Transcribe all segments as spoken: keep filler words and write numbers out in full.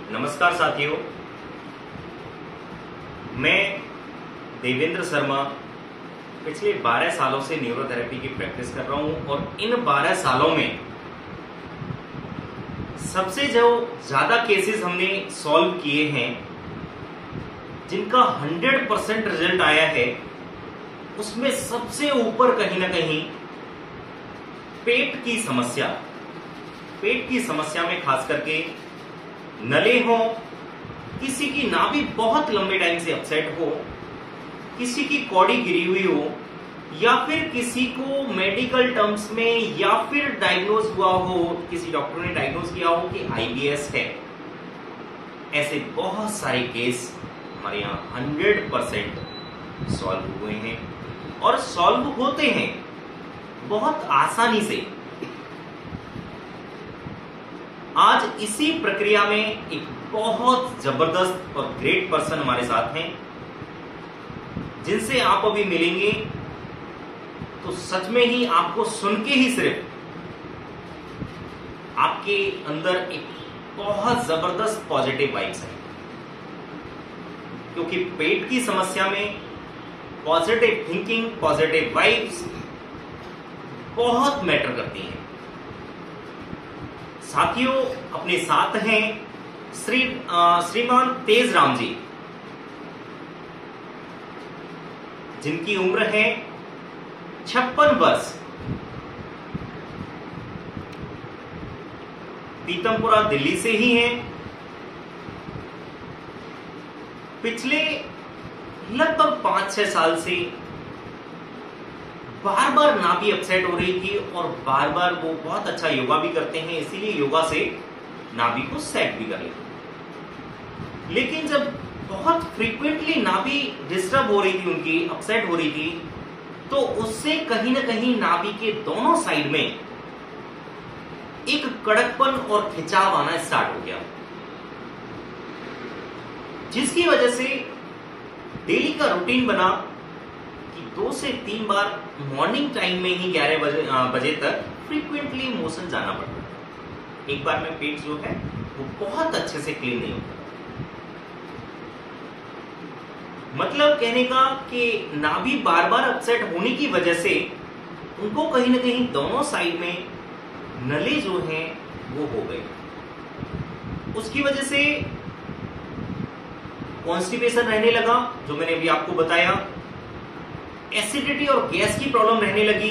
नमस्कार साथियों, मैं देवेंद्र शर्मा पिछले बारह सालों से न्यूरोथेरेपी की प्रैक्टिस कर रहा हूं और इन बारह सालों में सबसे जो ज्यादा केसेस हमने सॉल्व किए हैं जिनका हंड्रेड परसेंट रिजल्ट आया है, उसमें सबसे ऊपर कहीं ना कहीं पेट की समस्या पेट की समस्या में खास करके नले हो, किसी की नाभि बहुत लंबे टाइम से अपसेट हो, किसी की कौड़ी गिरी हुई हो, या फिर किसी को मेडिकल टर्म्स में या फिर डायग्नोज हुआ हो, किसी डॉक्टर ने डायग्नोज किया हो कि आईबीएस है। ऐसे बहुत सारे केस हमारे यहाँ हंड्रेड परसेंट सॉल्व हुए हैं और सॉल्व होते हैं बहुत आसानी से। आज इसी प्रक्रिया में एक बहुत जबरदस्त और ग्रेट पर्सन हमारे साथ हैं, जिनसे आप अभी मिलेंगे तो सच में ही आपको सुन के ही सिर्फ आपके अंदर एक बहुत जबरदस्त पॉजिटिव वाइब्स है, क्योंकि पेट की समस्या में पॉजिटिव थिंकिंग, पॉजिटिव वाइब्स बहुत मैटर करती हैं। साथियों, अपने साथ हैं श्री श्रीमान तेजराम जी, जिनकी उम्र है छप्पन वर्ष, पीतमपुरा दिल्ली से ही हैं। पिछले लगभग पांच छह साल से बार बार नाभि अपसेट हो रही थी और बार बार वो बहुत अच्छा योगा भी करते हैं, इसीलिए योगा से नाभि को सेट भी कर लेते। लेकिन जब बहुत फ्रीक्वेंटली नाभि डिस्टर्ब हो रही थी, उनकी अपसेट हो रही थी, तो उससे कहीं ना कहीं नाभि के दोनों साइड में एक कड़कपन और खिंचाव आना स्टार्ट हो गया, जिसकी वजह से डेली का रूटीन बना कि दो से तीन बार मॉर्निंग टाइम में ही ग्यारह बजे बजे तक फ्रीक्वेंटली मोशन जाना पड़ता था। एक बार में पेट जो है वो बहुत अच्छे से क्लीन नहीं होता। मतलब कहने का कि नाभि बार बार अपसेट होने की वजह से उनको कहीं ना कहीं दोनों साइड में नले जो हैं वो हो गए। उसकी वजह से कॉन्स्टिपेशन रहने लगा, जो मैंने अभी आपको बताया, एसिडिटी और गैस की प्रॉब्लम रहने लगी,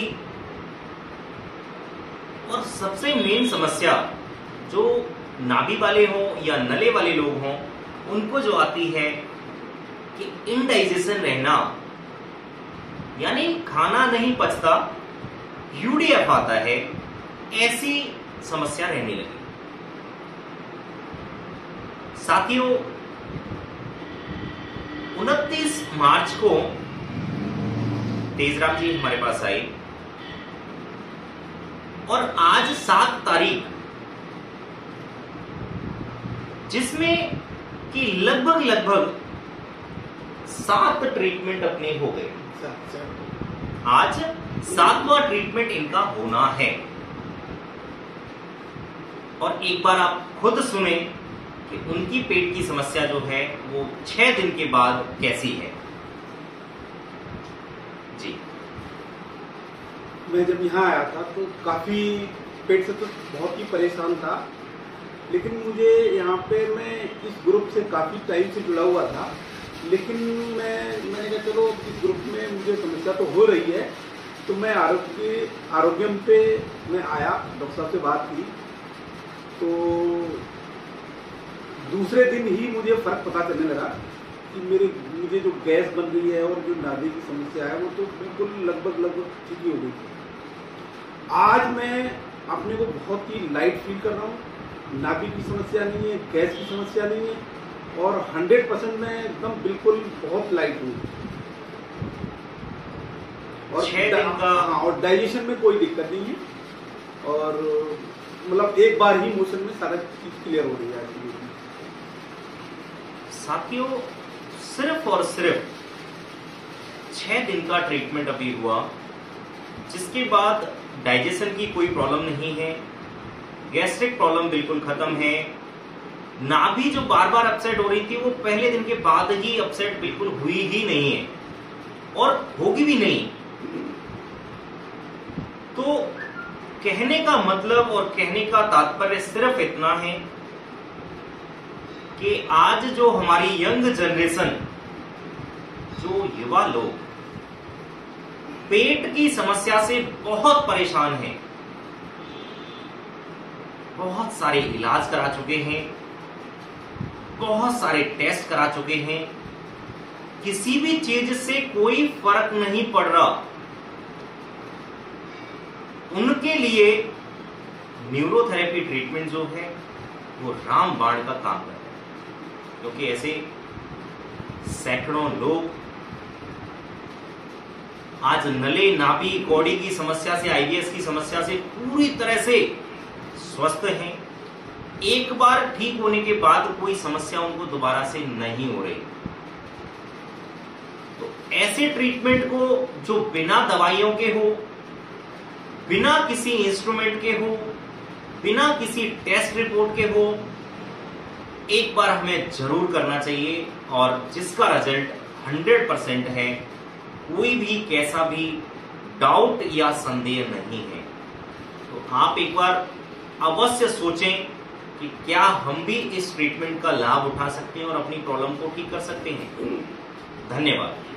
और सबसे मेन समस्या जो नाभि वाले हों या नले वाले लोग हों उनको जो आती है कि इनडाइजेशन रहना, यानी खाना नहीं पचता, यूडीएफ आता है, ऐसी समस्या रहने लगी। साथियों, उनतीस मार्च को तेजराम जी हमारे पास आए और आज सात तारीख, जिसमें कि लगभग लगभग सात ट्रीटमेंट अपने हो गए। आज सातवां ट्रीटमेंट इनका होना है। और एक बार आप खुद सुने कि उनकी पेट की समस्या जो है वो छह दिन के बाद कैसी है। जी, मैं जब यहाँ आया था तो काफी पेट से तो बहुत ही परेशान था, लेकिन मुझे यहाँ पे मैं इस ग्रुप से काफी टाइम से जुड़ा हुआ था, लेकिन मैं मैंने कहा चलो इस ग्रुप में मुझे समस्या तो हो रही है, तो मैं आरोग्य आरोग्यम पे मैं आया, डॉक्टर साहब से बात की, तो दूसरे दिन ही मुझे फर्क पता चलने लगा कि मेरे मुझे जो गैस बन रही है और जो नाभि की समस्या है वो तो बिल्कुल लगभग लगभग ठीक ही हो गई थी। आज मैं अपने को बहुत ही लाइट फील कर रहा हूँ, नाभि की समस्या नहीं है, गैस की समस्या नहीं है, और हंड्रेड परसेंट मैं एकदम बिल्कुल बहुत लाइट हूँ। और छह दिन का हाँ, और डाइजेशन में कोई दिक्कत नहीं है, और मतलब एक बार ही मोशन में सारा चीज क्लियर हो रही है। साथियों, सिर्फ और सिर्फ छह दिन का ट्रीटमेंट अभी हुआ, जिसके बाद डाइजेशन की कोई प्रॉब्लम नहीं है, गैस्ट्रिक प्रॉब्लम बिल्कुल खत्म है, नाभि जो बार बार अपसेट हो रही थी वो पहले दिन के बाद ही अपसेट बिल्कुल हुई ही नहीं है और होगी भी नहीं। तो कहने का मतलब और कहने का तात्पर्य सिर्फ इतना है कि आज जो हमारी यंग जनरेशन, जो युवा लोग पेट की समस्या से बहुत परेशान हैं, बहुत सारे इलाज करा चुके हैं, बहुत सारे टेस्ट करा चुके हैं, किसी भी चीज से कोई फर्क नहीं पड़ रहा, उनके लिए न्यूरोथेरेपी ट्रीटमेंट जो है वो रामबाण का काम करता है। क्योंकि ऐसे सैकड़ों लोग आज नले, नाभि, कौड़ी की समस्या से, आईबीएस की समस्या से पूरी तरह से स्वस्थ हैं। एक बार ठीक होने के बाद कोई समस्या उनको दोबारा से नहीं हो रही। तो ऐसे ट्रीटमेंट को जो बिना दवाइयों के हो, बिना किसी इंस्ट्रूमेंट के हो, बिना किसी टेस्ट रिपोर्ट के हो, एक बार हमें जरूर करना चाहिए और जिसका रिजल्ट हंड्रेड परसेंट है, कोई भी कैसा भी डाउट या संदेह नहीं है। तो आप एक बार अवश्य सोचें कि क्या हम भी इस ट्रीटमेंट का लाभ उठा सकते हैं और अपनी प्रॉब्लम को ठीक कर सकते हैं। धन्यवाद।